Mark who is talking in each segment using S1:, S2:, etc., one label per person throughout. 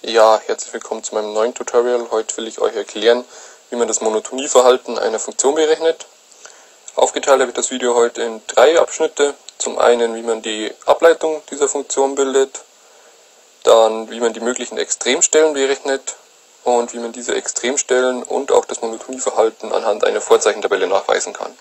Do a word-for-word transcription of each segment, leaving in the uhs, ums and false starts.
S1: Ja, herzlich willkommen zu meinem neuen Tutorial. Heute will ich euch erklären, wie man das Monotonieverhalten einer Funktion berechnet. Aufgeteilt habe ich das Video heute in drei Abschnitte. Zum einen, wie man die Ableitung dieser Funktion bildet, dann wie man die möglichen Extremstellen berechnet und wie man diese Extremstellen und auch das Monotonieverhalten anhand einer Vorzeichentabelle nachweisen kann.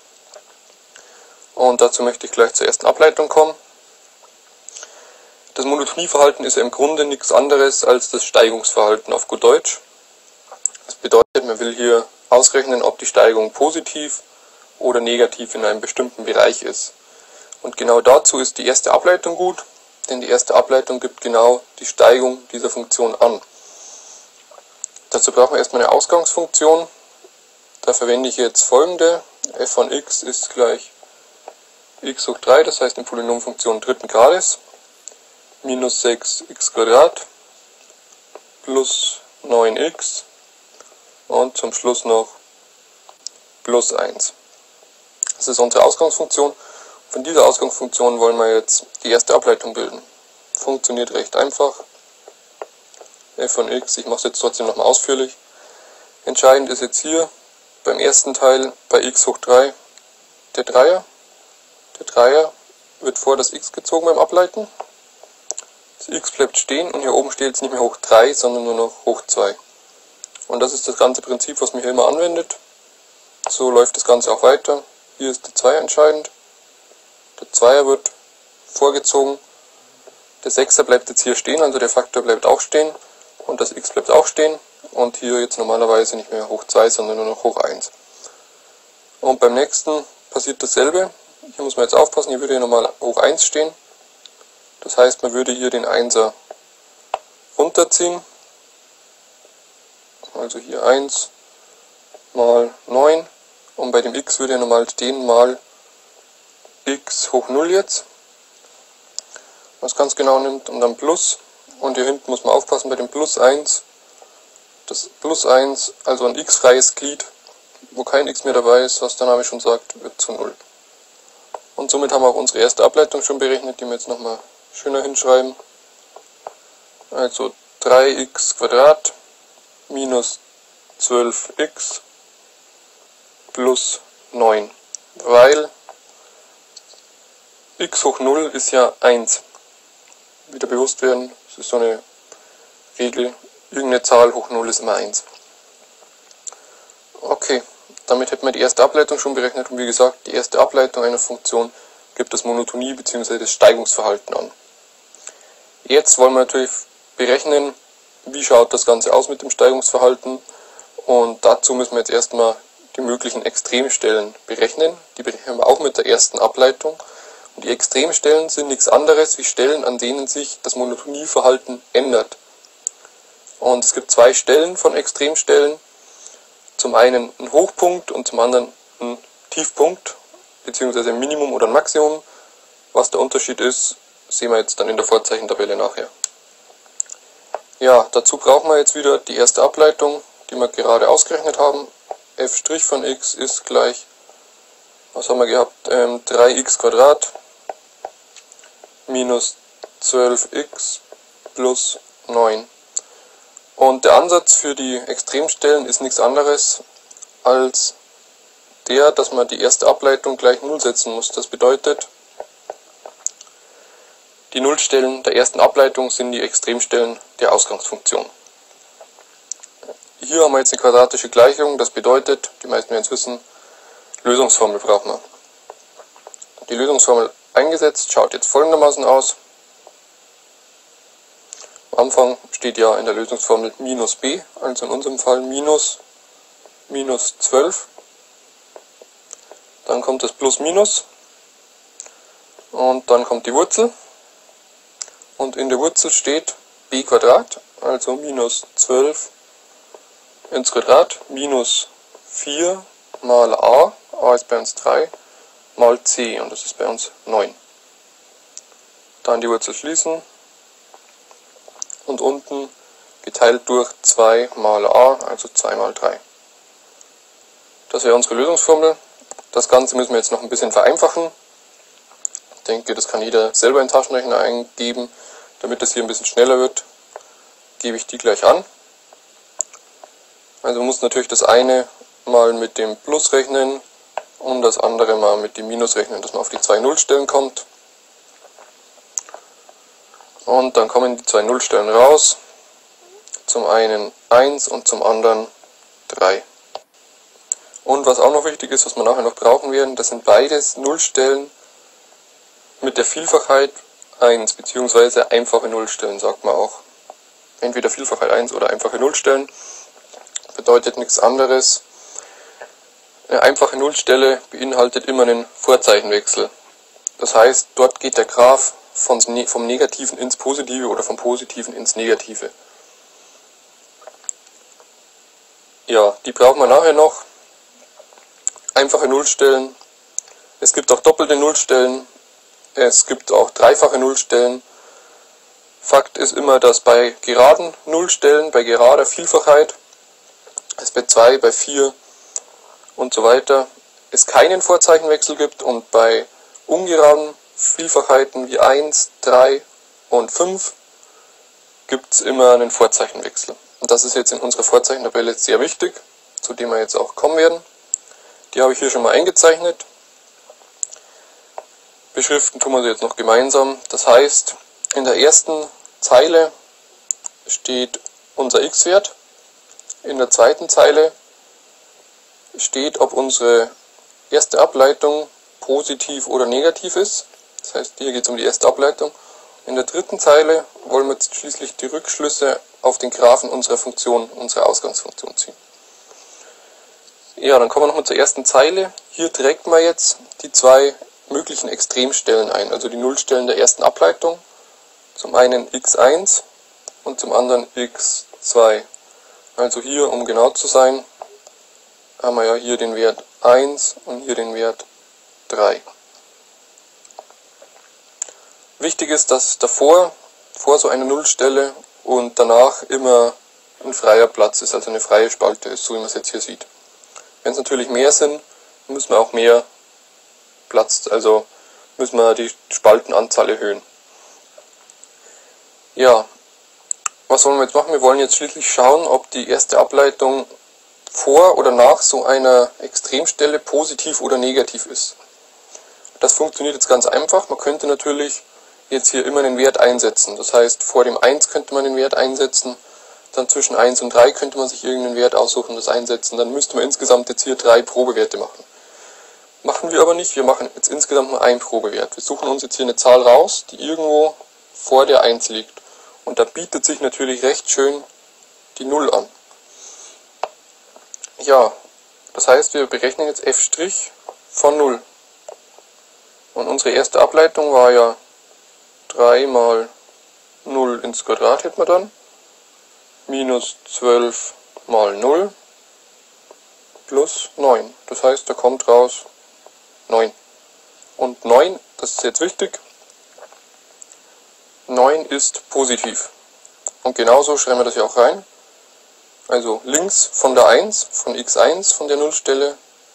S1: Und dazu möchte ich gleich zur ersten Ableitung kommen. Das Monotonieverhalten ist ja im Grunde nichts anderes als das Steigungsverhalten auf gut Deutsch. Das bedeutet, man will hier ausrechnen, ob die Steigung positiv oder negativ in einem bestimmten Bereich ist. Und genau dazu ist die erste Ableitung gut, denn die erste Ableitung gibt genau die Steigung dieser Funktion an. Dazu brauchen wir erstmal eine Ausgangsfunktion. Da verwende ich jetzt folgende. F von x ist gleich x hoch drei, das heißt eine Polynomfunktion dritten Grades. Minus sechs x Quadrat plus neun x und zum Schluss noch plus eins. Das ist unsere Ausgangsfunktion. Von dieser Ausgangsfunktion wollen wir jetzt die erste Ableitung bilden. Funktioniert recht einfach. F von x, ich mache es jetzt trotzdem nochmal ausführlich. Entscheidend ist jetzt hier beim ersten Teil bei x hoch drei der Dreier. Der Dreier wird vor das x gezogen beim Ableiten. Das x bleibt stehen und hier oben steht jetzt nicht mehr hoch drei, sondern nur noch hoch zwei. Und das ist das ganze Prinzip, was man hier immer anwendet. So läuft das Ganze auch weiter. Hier ist der Zweier entscheidend. Der Zweier wird vorgezogen. Der Sechser bleibt jetzt hier stehen, also der Faktor bleibt auch stehen. Und das x bleibt auch stehen. Und hier jetzt normalerweise nicht mehr hoch zwei, sondern nur noch hoch eins. Und beim nächsten passiert dasselbe. Hier muss man jetzt aufpassen, hier würde hier nochmal hoch eins stehen. Das heißt, man würde hier den Einser runterziehen, also hier eins mal neun, und bei dem x würde er normal stehen mal x hoch null jetzt, was ganz genau nimmt, und dann plus, und hier hinten muss man aufpassen bei dem plus eins, das plus eins, also ein x-freies Glied, wo kein x mehr dabei ist, was der Name schon sagt, wird zu null. Und somit haben wir auch unsere erste Ableitung schon berechnet, die wir jetzt nochmal schöner hinschreiben. Also drei x Quadrat minus zwölf x plus neun, weil x hoch null ist ja eins. Wieder bewusst werden, das ist so eine Regel, irgendeine Zahl hoch null ist immer eins. Okay, damit hätten wir die erste Ableitung schon berechnet, und wie gesagt, die erste Ableitung einer Funktion gibt das Monotonie bzw. das Steigungsverhalten an. Jetzt wollen wir natürlich berechnen, wie schaut das Ganze aus mit dem Steigungsverhalten, und dazu müssen wir jetzt erstmal die möglichen Extremstellen berechnen. Die berechnen wir auch mit der ersten Ableitung, und die Extremstellen sind nichts anderes wie Stellen, an denen sich das Monotonieverhalten ändert. Und es gibt zwei Stellen von Extremstellen, zum einen ein Hochpunkt und zum anderen ein Tiefpunkt, beziehungsweise ein Minimum oder ein Maximum. Was der Unterschied ist, sehen wir jetzt dann in der Vorzeichentabelle nachher. Ja, dazu brauchen wir jetzt wieder die erste Ableitung, die wir gerade ausgerechnet haben. F' von x ist gleich, was haben wir gehabt, ähm, drei x Quadrat minus zwölf x plus neun. Und der Ansatz für die Extremstellen ist nichts anderes als der, dass man die erste Ableitung gleich null setzen muss. Das bedeutet, die Nullstellen der ersten Ableitung sind die Extremstellen der Ausgangsfunktion. Hier haben wir jetzt eine quadratische Gleichung, das bedeutet, die meisten werden es wissen, Lösungsformel brauchen wir. Die Lösungsformel eingesetzt schaut jetzt folgendermaßen aus. Am Anfang steht ja in der Lösungsformel minus b, also in unserem Fall minus minus zwölf. Dann kommt das plus minus und dann kommt die Wurzel. Und in der Wurzel steht b Quadrat, also minus zwölf ins Quadrat, minus vier mal a, a ist bei uns drei, mal c, und das ist bei uns neun. Dann die Wurzel schließen und unten geteilt durch zwei mal a, also zwei mal drei. Das wäre unsere Lösungsformel. Das Ganze müssen wir jetzt noch ein bisschen vereinfachen. Ich denke, das kann jeder selber in den Taschenrechner eingeben, damit das hier ein bisschen schneller wird. gebe ich die gleich an. Also muss natürlich das eine mal mit dem Plus rechnen und das andere mal mit dem Minus rechnen, dass man auf die zwei Nullstellen kommt. Und dann kommen die zwei Nullstellen raus. Zum einen eins und zum anderen drei. Und was auch noch wichtig ist, was wir nachher noch brauchen werden, das sind beides Nullstellen mit der Vielfachheit eins, beziehungsweise einfache Nullstellen, sagt man auch. Entweder Vielfachheit eins oder einfache Nullstellen. Bedeutet nichts anderes. Eine einfache Nullstelle beinhaltet immer einen Vorzeichenwechsel. Das heißt, dort geht der Graph von, vom Negativen ins Positive oder vom Positiven ins Negative. Ja, die brauchen wir nachher noch. Einfache Nullstellen. Es gibt auch doppelte Nullstellen. Es gibt auch dreifache Nullstellen. Fakt ist immer, dass bei geraden Nullstellen, bei gerader Vielfachheit, es bei zwei, bei vier und so weiter, es keinen Vorzeichenwechsel gibt, und bei ungeraden Vielfachheiten wie eins, drei und fünf gibt es immer einen Vorzeichenwechsel. Und das ist jetzt in unserer Vorzeichentabelle sehr wichtig, zu dem wir jetzt auch kommen werden. Die habe ich hier schon mal eingezeichnet. Beschriften tun wir sie jetzt noch gemeinsam. Das heißt, in der ersten Zeile steht unser x-Wert. In der zweiten Zeile steht, ob unsere erste Ableitung positiv oder negativ ist. Das heißt, hier geht es um die erste Ableitung. In der dritten Zeile wollen wir jetzt schließlich die Rückschlüsse auf den Graphen unserer Funktion, unserer Ausgangsfunktion ziehen. Ja, dann kommen wir nochmal zur ersten Zeile. Hier trägt man jetzt die zwei möglichen Extremstellen ein, also die Nullstellen der ersten Ableitung. Zum einen x eins und zum anderen x zwei. Also hier, um genau zu sein, haben wir ja hier den Wert eins und hier den Wert drei. Wichtig ist, dass davor, vor so einer Nullstelle und danach immer ein freier Platz ist, also eine freie Spalte ist, so wie man es jetzt hier sieht. Wenn es natürlich mehr sind, müssen wir auch mehr Platz, also müssen wir die Spaltenanzahl erhöhen. Ja, was wollen wir jetzt machen? Wir wollen jetzt schließlich schauen, ob die erste Ableitung vor oder nach so einer Extremstelle positiv oder negativ ist. Das funktioniert jetzt ganz einfach. Man könnte natürlich jetzt hier immer einen Wert einsetzen. Das heißt, vor dem eins könnte man den Wert einsetzen, dann zwischen eins und drei könnte man sich irgendeinen Wert aussuchen und das einsetzen. Dann müsste man insgesamt jetzt hier drei Probewerte machen. Machen wir aber nicht, wir machen jetzt insgesamt nur einen Probewert. Wir suchen uns jetzt hier eine Zahl raus, die irgendwo vor der eins liegt. Und da bietet sich natürlich recht schön die null an. Ja, das heißt, wir berechnen jetzt f' von null. Und unsere erste Ableitung war ja drei mal null ins Quadrat, hätten wir dann. Minus zwölf mal null plus neun. Das heißt, da kommt raus neun. Und neun, das ist jetzt wichtig, neun ist positiv. Und genauso schreiben wir das ja auch rein. Also links von der eins, von x eins, von der Nullstelle,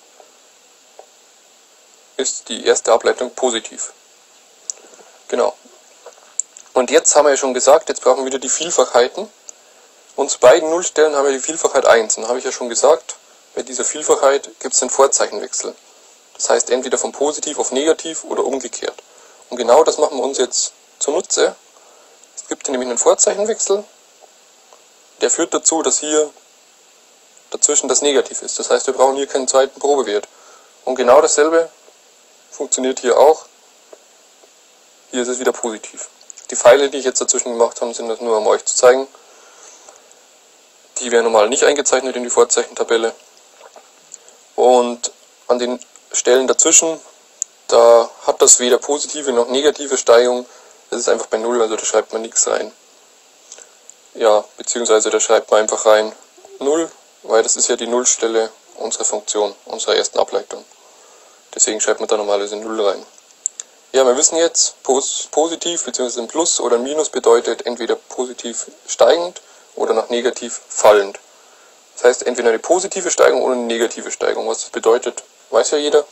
S1: ist die erste Ableitung positiv. Genau. Und jetzt haben wir ja schon gesagt, jetzt brauchen wir wieder die Vielfachheiten. Und zu beiden Nullstellen haben wir die Vielfachheit eins. Und da habe ich ja schon gesagt, bei dieser Vielfachheit gibt es einen Vorzeichenwechsel. Das heißt entweder von positiv auf negativ oder umgekehrt. Und genau das machen wir uns jetzt zunutze. Es gibt hier nämlich einen Vorzeichenwechsel, der führt dazu, dass hier dazwischen das Negativ ist. Das heißt, wir brauchen hier keinen zweiten Probewert. Und genau dasselbe funktioniert hier auch. Hier ist es wieder positiv. Die Pfeile, die ich jetzt dazwischen gemacht habe, sind das nur, um euch zu zeigen. Die werden normal nicht eingezeichnet in die Vorzeichentabelle. Und an den Stellen dazwischen, da hat das weder positive noch negative Steigung. Das ist einfach bei null, also da schreibt man nichts rein. Ja, beziehungsweise da schreibt man einfach rein null, weil das ist ja die Nullstelle unserer Funktion, unserer ersten Ableitung. Deswegen schreibt man da normalerweise null rein. Ja, wir wissen jetzt, positiv bzw. ein Plus oder ein Minus bedeutet entweder positiv steigend oder nach negativ fallend. Das heißt entweder eine positive Steigung oder eine negative Steigung. Was das bedeutet, weiß ja jeder.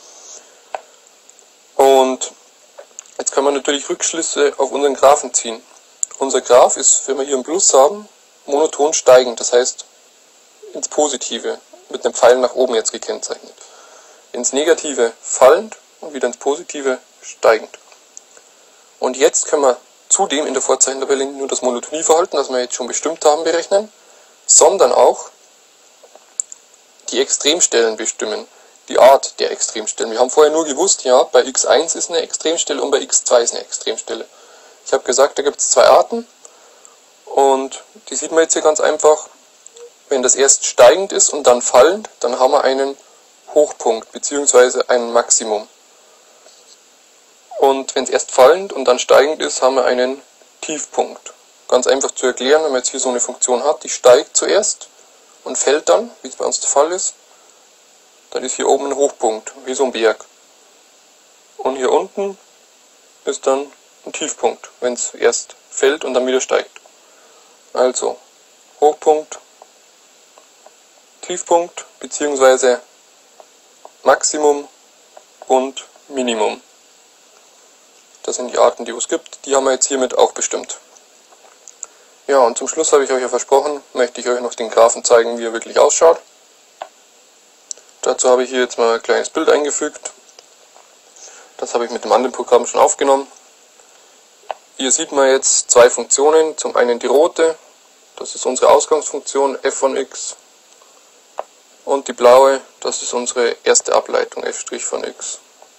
S1: Und jetzt kann man natürlich Rückschlüsse auf unseren Graphen ziehen. Unser Graph ist, wenn wir hier ein Plus haben, monoton steigend, das heißt ins Positive, mit einem Pfeil nach oben jetzt gekennzeichnet. Ins Negative fallend und wieder ins Positive steigend. Und jetzt können wir zudem in der Vorzeichentabelle nicht nur das Monotonieverhalten, das wir jetzt schon bestimmt haben, berechnen, sondern auch die Extremstellen bestimmen, die Art der Extremstellen. Wir haben vorher nur gewusst, ja, bei x eins ist eine Extremstelle und bei x zwei ist eine Extremstelle. Ich habe gesagt, da gibt es zwei Arten und die sieht man jetzt hier ganz einfach. Wenn das erst steigend ist und dann fallend, dann haben wir einen Hochpunkt bzw. ein Maximum. Und wenn es erst fallend und dann steigend ist, haben wir einen Tiefpunkt. Ganz einfach zu erklären, wenn man jetzt hier so eine Funktion hat, die steigt zuerst und fällt dann, wie es bei uns der Fall ist, dann ist hier oben ein Hochpunkt, wie so ein Berg. Und hier unten ist dann ein Tiefpunkt, wenn es erst fällt und dann wieder steigt. Also Hochpunkt, Tiefpunkt bzw. Maximum und Minimum. Das sind die Arten, die es gibt. Die haben wir jetzt hiermit auch bestimmt. Ja, und zum Schluss habe ich euch ja versprochen, möchte ich euch noch den Graphen zeigen, wie er wirklich ausschaut. Dazu habe ich hier jetzt mal ein kleines Bild eingefügt. Das habe ich mit dem anderen Programm schon aufgenommen. Hier sieht man jetzt zwei Funktionen. Zum einen die rote, das ist unsere Ausgangsfunktion f von x. Und die blaue, das ist unsere erste Ableitung f' von x.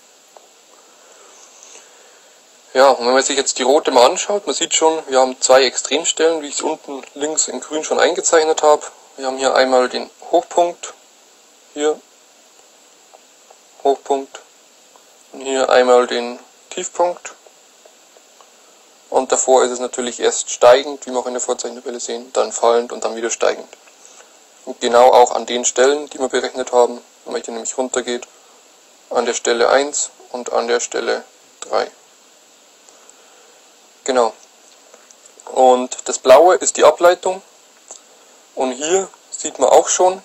S1: Ja, und wenn man sich jetzt die rote mal anschaut, man sieht schon, wir haben zwei Extremstellen, wie ich es unten links in grün schon eingezeichnet habe. Wir haben hier einmal den Hochpunkt, hier Hochpunkt, und hier einmal den Tiefpunkt. Und davor ist es natürlich erst steigend, wie wir auch in der Vorzeichentabelle sehen, dann fallend und dann wieder steigend. Und genau auch an den Stellen, die wir berechnet haben, wenn man hier nämlich runtergeht, an der Stelle eins und an der Stelle drei. Genau. Und das Blaue ist die Ableitung. Und hier sieht man auch schon,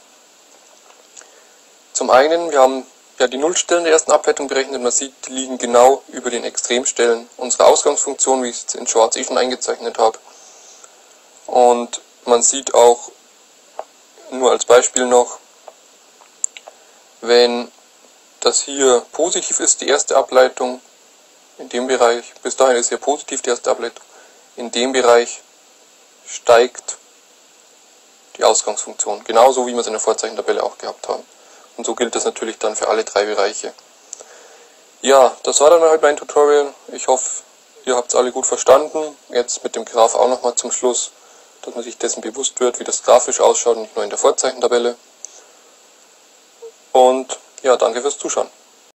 S1: zum einen, wir haben ja die Nullstellen der ersten Ableitung berechnet, man sieht, die liegen genau über den Extremstellen unserer Ausgangsfunktion, wie ich es in schwarz eh schon eingezeichnet habe. Und man sieht auch, nur als Beispiel noch, wenn das hier positiv ist, die erste Ableitung, in dem Bereich, bis dahin ist hier positiv die erste Ableitung, in dem Bereich steigt die Ausgangsfunktion, genauso wie wir es in der Vorzeichentabelle auch gehabt haben. Und so gilt das natürlich dann für alle drei Bereiche. Ja, das war dann halt mein Tutorial. Ich hoffe, ihr habt es alle gut verstanden. Jetzt mit dem Graph auch nochmal zum Schluss, dass man sich dessen bewusst wird, wie das grafisch ausschaut, nicht nur in der Vorzeichentabelle. Und ja, danke fürs Zuschauen.